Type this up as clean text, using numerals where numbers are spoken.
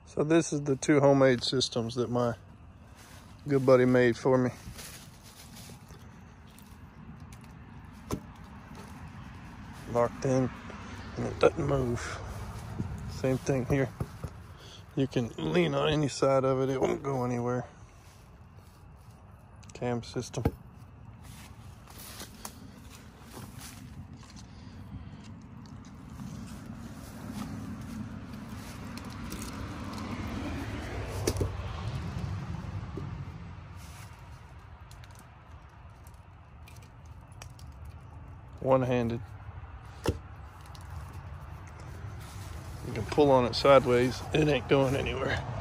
So this is the two homemade systems that my good buddy made for me. Locked in and it doesn't move. Same thing here. You can lean on any side of it, it won't go anywhere. Cam system. One-handed. You can pull on it sideways, it ain't going anywhere.